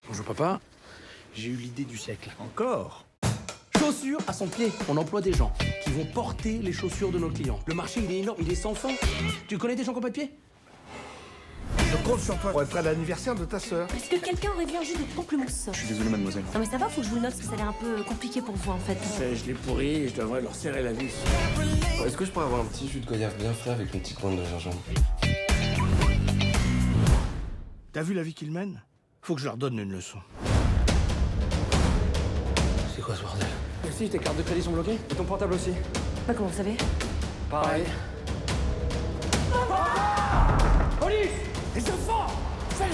Bonjour papa, j'ai eu l'idée du siècle. Encore? Chaussures à son pied. On emploie des gens qui vont porter les chaussures de nos clients. Le marché, il est énorme, il est sans fin. Tu connais des gens qui n'ont pas de pied? Je compte sur toi pour être à l'anniversaire de ta sœur. Est-ce que quelqu'un aurait vu un jus de pamplemousse? Je suis désolé, mademoiselle. Non mais ça va, faut que je vous le note parce que ça a l'air un peu compliqué pour vous en fait. Je l'ai pourri et je devrais leur serrer la vis. Est-ce que je pourrais avoir un petit jus de goyave bien frais avec une petite pointe de gingembre? T'as vu la vie qu'ils mènent? Faut que je leur donne une leçon. C'est quoi ce bordel? Si, tes cartes de crédit sont bloquées? Et ton portable aussi? Bah comment vous savez? Pareil. Police! Les enfants! Salut!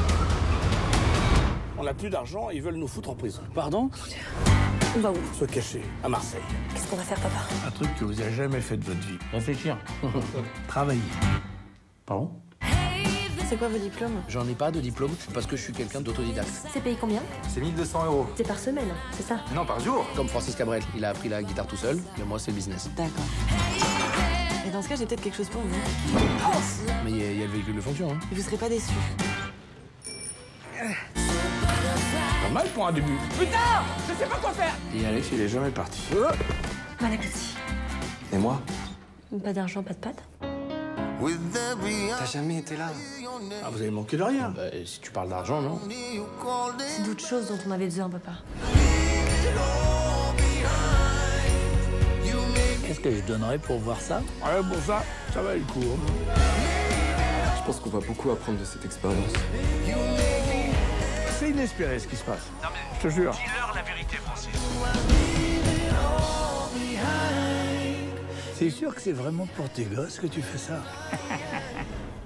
On n'a plus d'argent et ils veulent nous foutre en prison. Pardon? On va où? Se cacher, à Marseille. Qu'est-ce qu'on va faire papa? Un truc que vous avez jamais fait de votre vie. Réfléchir. Travailler. Pardon? C'est quoi vos diplômes? J'en ai pas de diplôme parce que je suis quelqu'un d'autodidacte. C'est payé combien? C'est 1200 €. C'est par semaine, c'est ça? Non, par jour. Comme Francis Cabrel, il a appris la guitare tout seul, mais moi c'est le business. D'accord. Et dans ce cas, j'ai peut-être quelque chose pour vous. Mais il y a le véhicule de fonction, hein. Vous serez pas déçus. Pas mal pour un début. Putain! Je sais pas quoi faire! Et Alex, il est jamais parti. Bon appétit. Et moi? Pas d'argent, pas de pâtes? T'as jamais été là. Ah, vous avez manqué de rien. Bah, si tu parles d'argent, non? C'est d'autres choses dont on avait besoin, papa. Qu'est-ce que je donnerais pour voir ça? Ouais, bon, ça va le coup. Hein. Je pense qu'on va beaucoup apprendre de cette expérience. C'est inespéré ce qui se passe. Je te jure. Dis-leur la vérité, Francis. C'est sûr que c'est vraiment pour tes gosses que tu fais ça?